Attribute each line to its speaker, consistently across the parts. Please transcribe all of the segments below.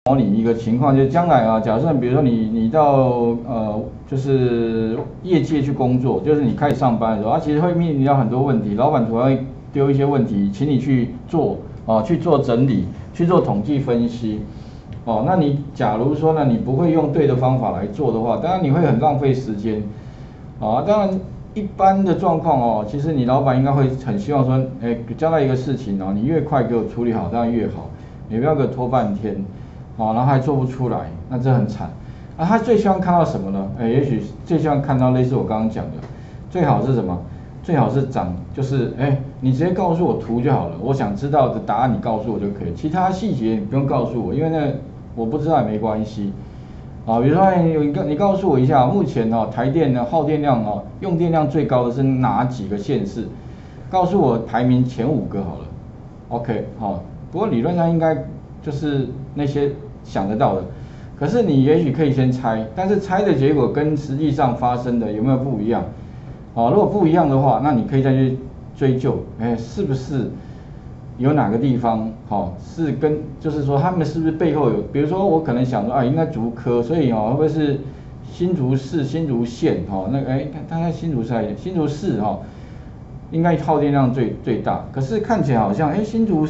Speaker 1: 模拟一个情况，就是将来啊，假设比如说你到就是业界去工作，就是你开始上班的时候，其实会面临到很多问题，老板主要会丢一些问题，请你去做去做整理，去做统计分析。那你假如说呢，你不会用对的方法来做的话，当然你会很浪费时间。当然一般的状况其实你老板应该会很希望说，交代一个事情你越快给我处理好，当然越好，你不要给我拖半天。然后还做不出来，那这很惨。他最希望看到什么呢？也许最希望看到类似我刚刚讲的，最好是什么？最好是就是你直接告诉我图就好了，我想知道的答案你告诉我就可以，其他细节你不用告诉我，因为那我不知道也没关系。比如说你告诉我一下，目前台电呢耗电量用电量最高的是哪几个县市？告诉我排名前5个好了。OK， 好，不过理论上应该就是那些想得到的，可是你也许可以先猜，但是猜的结果跟实际上发生的有没有不一样？如果不一样的话，那你可以再去追究，是不是有哪个地方是就是说他们是不是背后有，比如说我可能想说应该竹科，所以会不会是新竹市、新竹县那个大概新竹市应该耗电量最大，可是看起来好像新竹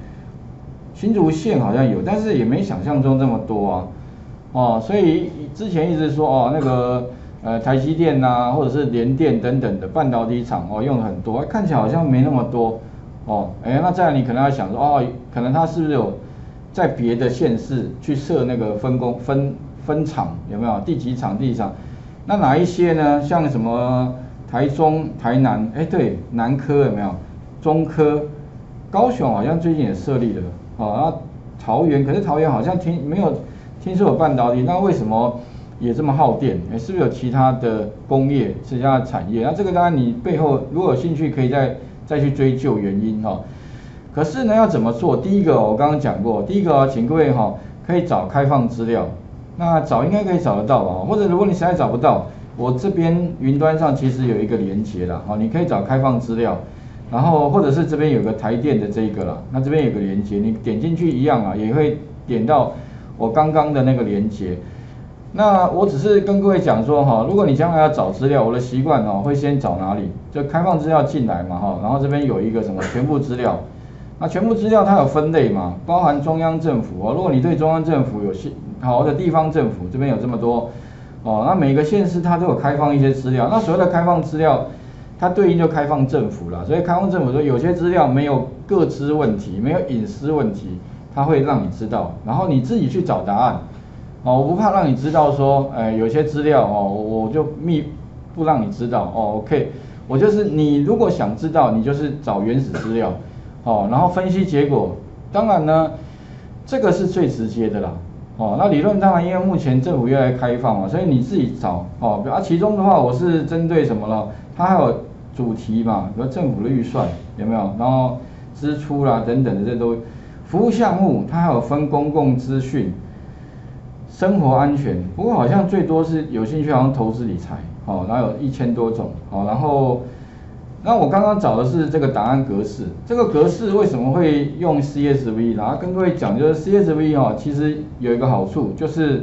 Speaker 1: 县好像有，但是也没想象中这么多所以之前一直说那个台积电或者是联电等等的半导体厂用的很多，看起来好像没那么多那再来你可能要想说可能它是不是有在别的县市去设那个分厂，有没有第几厂？那哪一些呢？像什么台中、台南，对，南科有没有？中科、高雄好像最近也设立了那桃园，可是桃园好像没有听说有半导体，那为什么也这么耗电？是不是有其他的工业、其他的产业？那这个当然你背后如果有兴趣，可以再去追究原因可是呢，要怎么做？第一个我刚刚讲过，第一个请各位可以找开放资料，那找应该可以找得到吧？或者如果你实在找不到，我这边云端上其实有一个连结啦你可以找开放资料。然后或者是这边有个台电的这个啦，那这边有个连接，你点进去一样也会点到我刚刚的那个连接。那我只是跟各位讲说如果你将来要找资料，我的习惯会先找哪里？就开放资料进来嘛然后这边有一个什么全部资料，那全部资料它有分类嘛，包含中央政府如果你对中央政府有好的地方政府这边有这么多那每个县市它都有开放一些资料，那所谓的开放资料。它对应就开放政府啦，所以开放政府说有些资料没有个资问题，没有隐私问题，它会让你知道，然后你自己去找答案。我不怕让你知道说，有些资料我就不让你知道OK， 我就是你如果想知道，你就是找原始资料然后分析结果。当然呢，这个是最直接的啦那理论当然因为目前政府越来越开放嘛，所以你自己找其中的话我是针对什么了？它还有主题嘛，比如政府的预算有没有？然后支出啦等等的这都服务项目，它还有分公共资讯、生活安全。不过好像最多是有兴趣好像投资理财然后有1000多种然后那我刚刚找的是这个档案格式，这个格式为什么会用 CSV？ 然后跟各位讲，就是 CSV 其实有一个好处，就是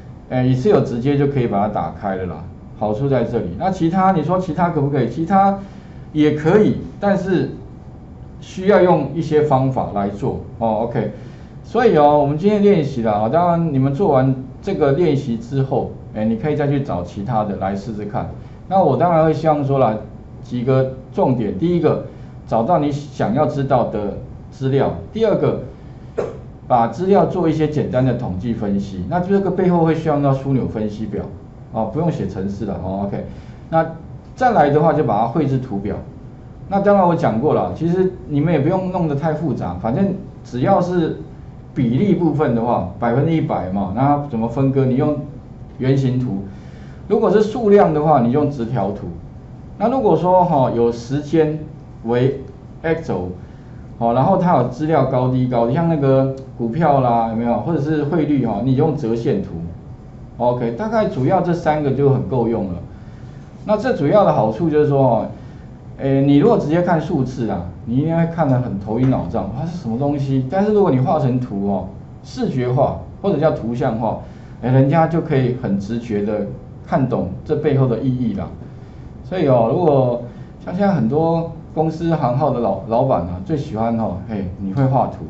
Speaker 1: Excel 直接就可以把它打开了啦。好处在这里。那你说其他可不可以？其他也可以，但是需要用一些方法来做OK， 所以我们今天练习了当然你们做完这个练习之后，你可以再去找其他的来试试看。那我当然会希望说啦，几个重点：第一个，找到你想要知道的资料；第二个，把资料做一些简单的统计分析。那这个背后会需要到枢纽分析表。不用写程式了OK， 那再来的话就把它绘制图表。那当然我讲过了，其实你们也不用弄得太复杂，反正只要是比例部分的话，100%嘛，那怎么分割？你用圆形图。如果是数量的话，你用直条图。那如果说有时间为 X 轴然后它有资料高低，像那个股票啦有没有？或者是汇率你用折线图。OK， 大概主要这3个就很够用了。那这主要的好处就是说你如果直接看数字你一定会看得很头晕脑胀，它是什么东西？但是如果你画成图视觉化或者叫图像化，人家就可以很直觉的看懂这背后的意义啦。所以如果像现在很多公司行号的老板啊，最喜欢你会画图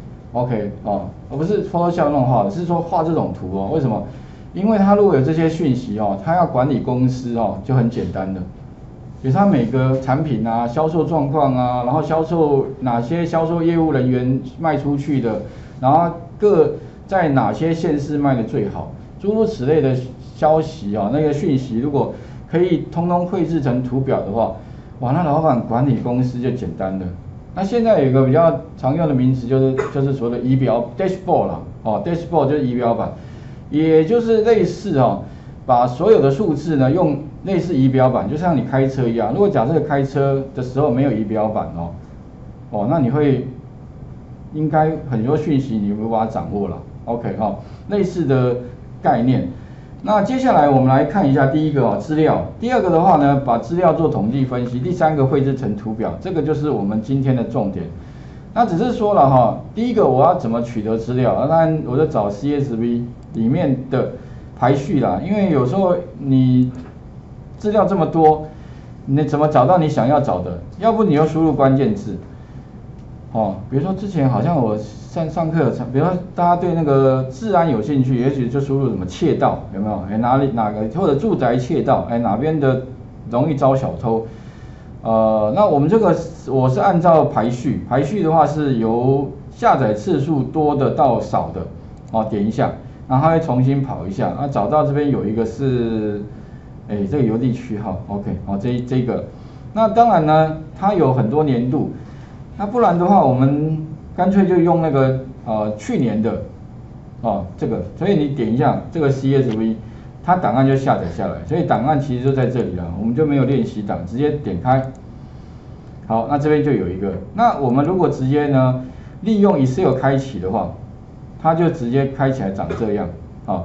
Speaker 1: ，OK 而不是 Photoshop 那种画的，是说画这种图为什么？因为他如果有这些讯息他要管理公司就很简单的，比如他每个产品啊、销售状况啊，然后哪些销售业务人员卖出去的，然后在哪些县市卖的最好，诸如此类的消息那个讯息如果可以通通绘制成图表的话，哇，那老板管理公司就简单了。那现在有一个比较常用的名词就是所谓的仪表 dashboard 啦，dashboard 就是仪表板，也就是类似把所有的数字呢用类似仪表板，就像你开车一样。如果假设开车的时候没有仪表板那你会应该很多讯息你无法掌握了。OK 类似的概念。那接下来我们来看一下第一个资料，第二个的话呢，把资料做统计分析，第三个绘制成图表，这个就是我们今天的重点。那只是说了第一个我要怎么取得资料，当然我在找 CSV 里面的排序啦，因为有时候你资料这么多，你怎么找到你想要找的？要不你又输入关键字。比如说之前好像我上课，比如说大家对那个治安有兴趣，也许就输入什么窃盗，有没有？哪个或者住宅窃盗，哪边的容易招小偷？那我们这个我是按照排序的话是由下载次数多的到少的，点一下，然后它会重新跑一下，找到这边有一个是，这个邮递区号 ，OK， 这个，那当然呢，它有很多年度。那不然的话，我们干脆就用那个去年的这个，所以你点一下这个 CSV， 它档案就下载下来，所以档案其实就在这里了，我们就没有练习档，直接点开。好，那这边就有一个。那我们如果直接呢利用 Excel 开启的话，它就直接开起来长这样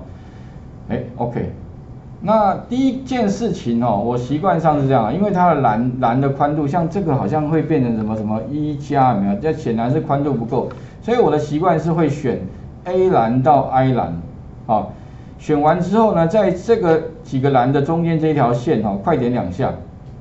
Speaker 1: OK。那第一件事情我习惯上是这样，因为它的栏的宽度，像这个好像会变成什么1+，有没有？这显然是宽度不够，所以我的习惯是会选 A 栏到 I 栏，选完之后呢，在这个几个栏的中间这一条线快点2下，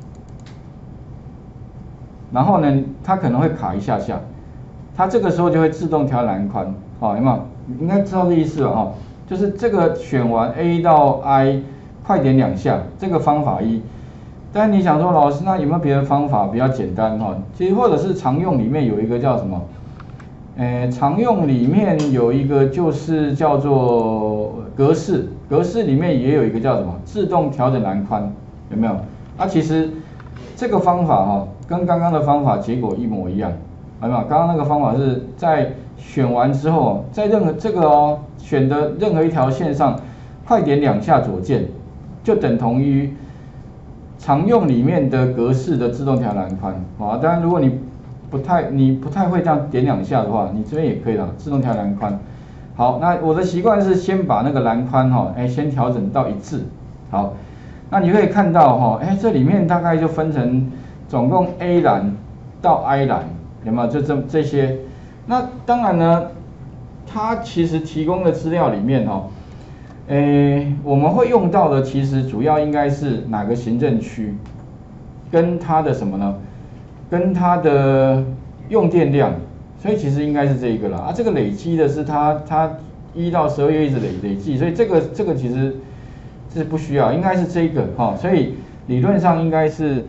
Speaker 1: 然后呢，它可能会卡一下下，它这个时候就会自动调栏宽，有没有？应该知道这意思了就是这个选完 A 到 I。快点2下，这个方法一。但你想说，老师，那有没有别的方法比较简单其实或者是常用里面有一个叫什么？常用里面有一个就是叫做格式里面也有一个叫什么？自动调整栏宽，有没有？其实这个方法跟刚刚的方法结果一模一样，有没有？刚刚那个方法是在选完之后，在选的任何一条线上，快点2下左键。就等同于常用里面的格式的自动调栏宽当然，如果你不太会这样点2下的话，你这边也可以啦，自动调栏宽。好，那我的习惯是先把那个栏宽先调整到一致。好，那你可以看到这里面大概就分成总共 A 栏到 I 栏，有没有？就这些。那当然呢，它其实提供的资料里面我们会用到的其实主要应该是哪个行政区，跟它的什么呢？跟它的用电量，所以其实应该是这一个啦。这个累积的是它1到12月一直累积，所以这个其实是不需要，应该是这个所以理论上应该是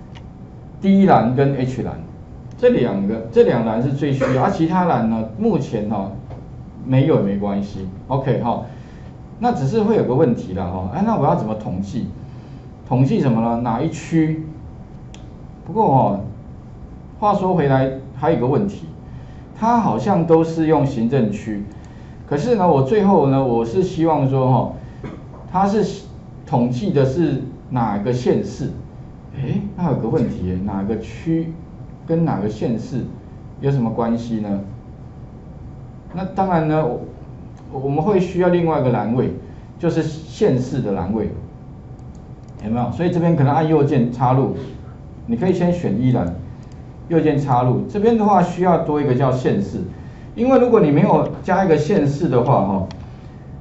Speaker 1: D 栏跟 H 栏这两栏是最需要，其他栏呢目前没有也没关系 ，OK 那只是会有个问题啦那我要怎么统计？统计什么呢？哪一区？不过话说回来还有个问题，它好像都是用行政区，可是呢，我最后呢，我是希望说它是统计的是哪个县市？那有个问题哪个区跟哪个县市有什么关系呢？那当然呢，我们会需要另外一个栏位，就是县市的栏位，有没有？所以这边可能按右键插入，你可以先选一栏，右键插入。这边的话需要多一个叫县市，因为如果你没有加一个县市的话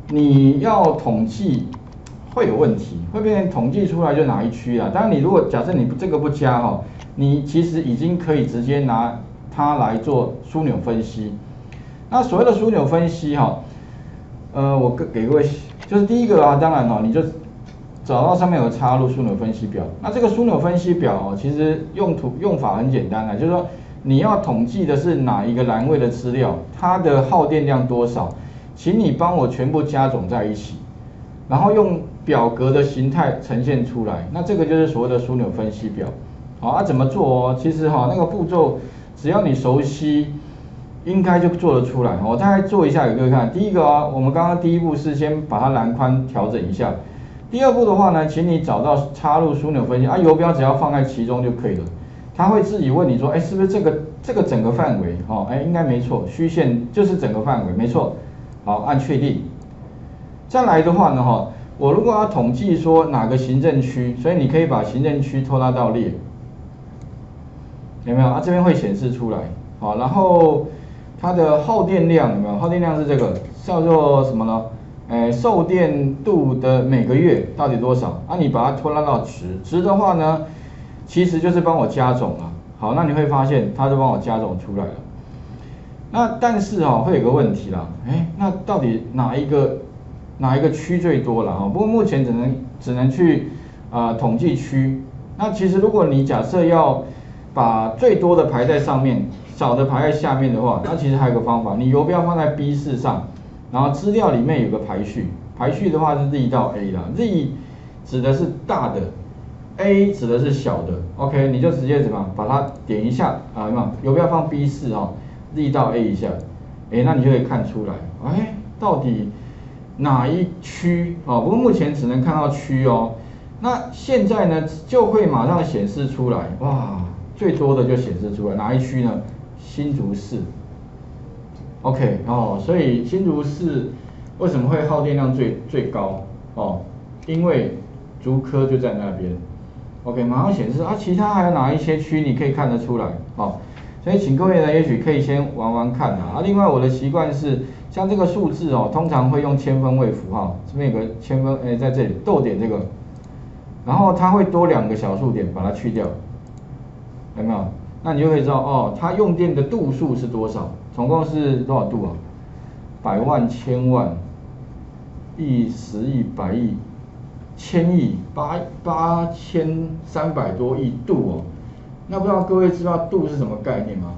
Speaker 1: 你要统计会有问题，会变成统计出来就哪一区啊？当然你如果假设你这个不加哈，你其实已经可以直接拿它来做枢纽分析。那所谓的枢纽分析哈，我给各位就是第一个啊，当然你就找到上面有插入枢纽分析表。那这个枢纽分析表其实用法很简单啊，就是说你要统计的是哪一个栏位的资料，它的耗电量多少，请你帮我全部加总在一起，然后用表格的形态呈现出来。那这个就是所谓的枢纽分析表。好，怎么做其实那个步骤只要你熟悉，应该就做得出来。我大概做一下给各位看。第一个我们刚刚第一步是先把它栏宽调整一下。第二步的话呢，请你找到插入枢纽分析游标只要放在其中就可以了。它会自己问你说，是不是这个整个范围？应该没错，虚线就是整个范围，没错。好，按确定。再来的话呢，我如果要统计说哪个行政区，所以你可以把行政区拖拉到列，有没有？这边会显示出来。好，然后它的耗电量有没有？耗电量是这个叫做什么呢？受电度的每个月到底多少？你把它拖拉到值的话呢，其实就是帮我加总啊。好，那你会发现它就帮我加总出来了。那但是会有个问题啦，那到底哪一个区最多了不过目前只能去统计区。那其实如果你假设要把最多的排在上面，少的排在下面的话，那其实还有个方法，你游标放在 B4 上。然后资料里面有个排序，排序的话是 Z 到 A 啦 ，Z 指的是大的 ，A 指的是小的 ，OK， 你就直接怎么把它点一下有没有？游标放 B4 ，Z 到 A 一下，那你就可以看出来，到底哪一区不过目前只能看到区那现在呢就会马上显示出来，哇，最多的就显示出来哪一区呢？新竹市。OK 所以新竹市为什么会耗电量最高因为竹科就在那边。OK， 马上显示其他还有哪一些区你可以看得出来所以请各位呢，也许可以先玩玩看另外我的习惯是，像这个数字通常会用千分位符号，这边有个千分在这里逗点这个，然后它会多2个小数点把它去掉，有没有？那你就可以知道它用电的度数是多少。总共是多少度百万、千万、亿、10亿、100亿、1000亿、8300多亿度那不知道各位知道度是什么概念吗？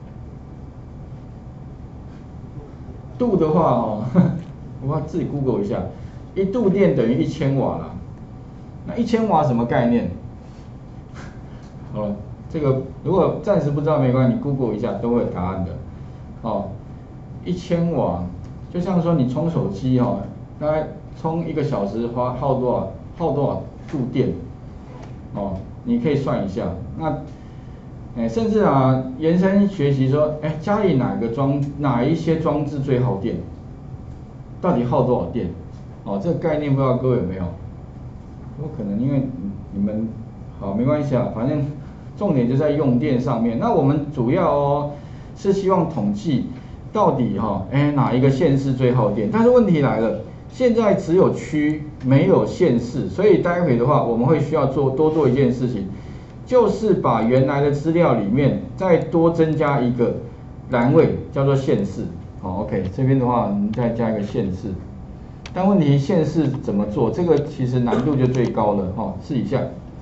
Speaker 1: 度的话我要自己 Google 一下，1度电等于1000瓦啦。那1000瓦什么概念？好了，这个如果暂时不知道没关系，你 Google 一下都会有答案的。1000瓦，就像说你充手机大概充1个小时耗多少度电你可以算一下。那甚至延伸学习说，家里哪一些装置最耗电，到底耗多少电这个概念不知道各位有没有？我可能因为你们好没关系反正重点就在用电上面。那我们主要是希望统计到底哪一个县市最耗电，但是问题来了，现在只有区没有县市，所以待会的话我们会需要多做一件事情，就是把原来的资料里面再多增加一个栏位叫做县市。OK， 这边的话我们再加一个县市，但问题县市怎么做？这个其实难度就最高了试一下。